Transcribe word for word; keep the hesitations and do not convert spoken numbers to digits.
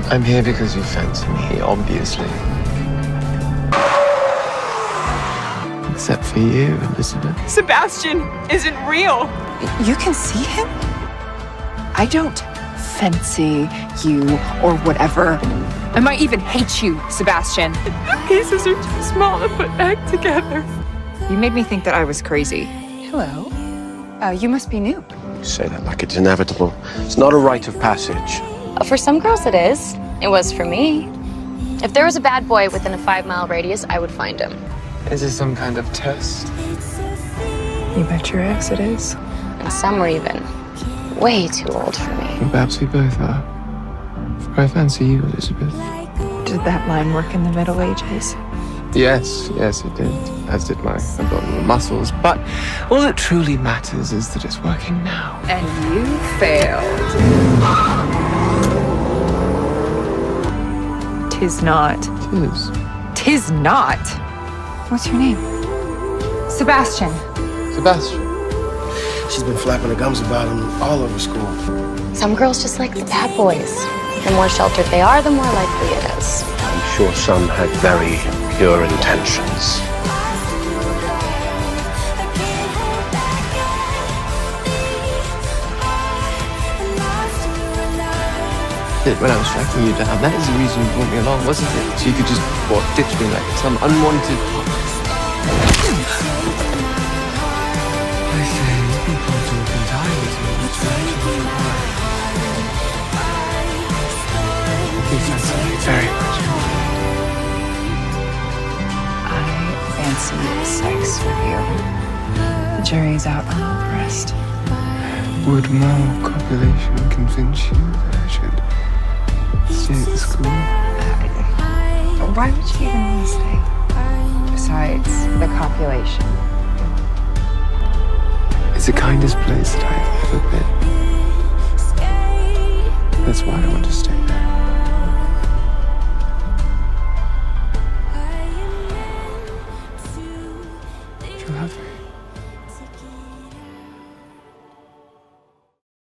I'm here because you fancy me, obviously. Except for you, Elizabeth. Sebastian isn't real. You can see him? I don't fancy you or whatever. I might even hate you, Sebastian. The pieces are too small to put back together. You made me think that I was crazy. Hello. Uh, you must be new. You say that like it's inevitable. It's not a rite of passage. For some girls it is. It was for me. If there was a bad boy within a five-mile radius, I would find him. Is this some kind of test? You bet your ass it is. And some were even way too old for me. Well, perhaps we both are. For I fancy you, Elizabeth. Did that line work in the Middle Ages? Yes, yes, it did. As did my abdominal muscles. But all that truly matters is that it's working now. And you failed. Tis not. Tis. Tis not. What's your name? Sebastian. Sebastian. She's been flapping her gums about him all over school. Some girls just like the bad boys. The more sheltered they are, the more likely it is. I'm sure some had very pure intentions. When I was tracking you down, that is the reason you brought me along, wasn't it? So you could just, what, ditch me like some unwanted... I say, people talk entirely too much for actually why. You fancy me very much. I fancy sex with you. The jury's out on all the rest. Would more copulation convince you that I should stay at the school? Why would you even want to stay? Besides the copulation. It's the kindest place that I've ever been.